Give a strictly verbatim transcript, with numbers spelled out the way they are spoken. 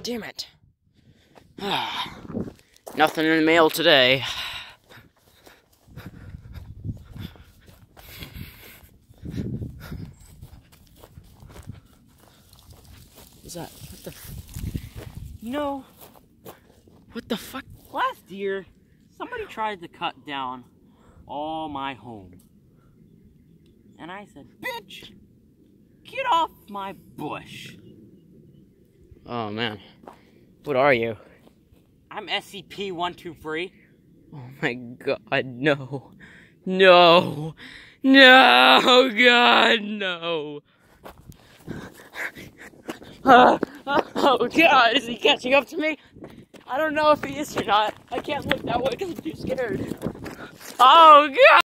damn it. Nothing in the mail today. What's that? What the f- You know, what the fuck? Last year, somebody tried to cut down all my home. And I said, bitch, get off my bush. Oh man. What are you? I'm S C P one two three. Oh my god, no. No. No, God, no. Uh, oh god, is he catching up to me? I don't know if he is or not. I can't look that way because I'm too scared. Oh god!